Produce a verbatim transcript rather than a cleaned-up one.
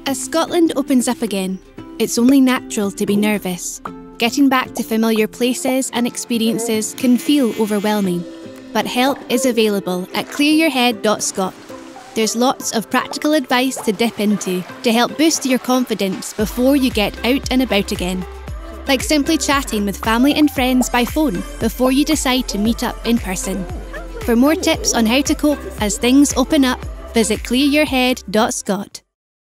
As Scotland opens up again, it's only natural to be nervous. Getting back to familiar places and experiences can feel overwhelming, but help is available at clear your head dot scot. There's lots of practical advice to dip into to help boost your confidence before you get out and about again. Like simply chatting with family and friends by phone before you decide to meet up in person. For more tips on how to cope as things open up, visit clear your head dot scot.